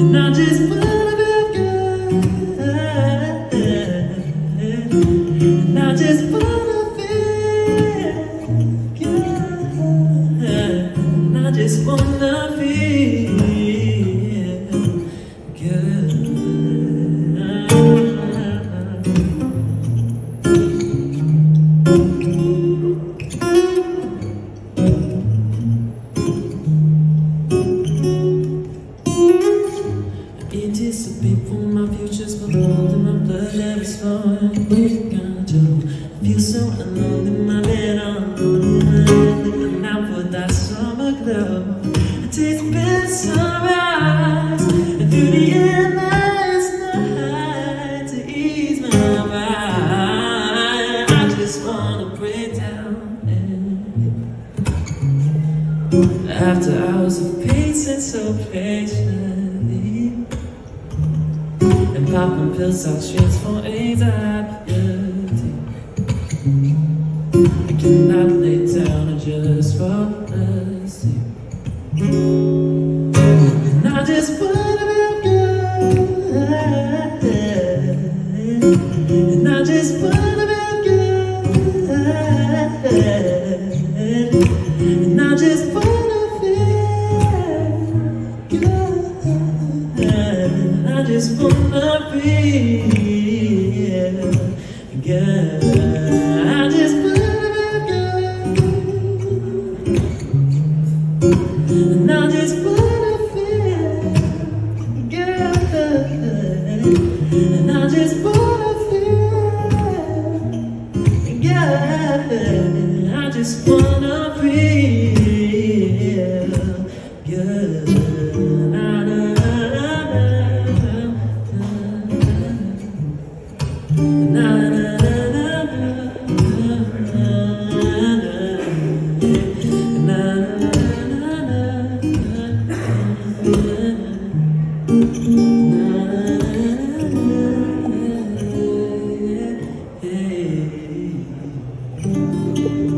And I just wanna feel good. And I just wanna feel good. And I just wanna feel good. Anticipate for my futures, but more than my blood that was flowing. I feel so alone in my bed on looking out for that summer glow. I taste bed sunrise and through the endless night to ease my mind. I just wanna break down after hours of pacing so patiently and popping pills out streets for anxiety. I cannot lay down and just fall asleep. And I just wanna feel good. And I just wanna feel good. And I just wanna feel good. I just wanna feel good. I just wanna feel good. And I just wanna feel good. And I just wanna feel good. I just wanna feel good. Hey.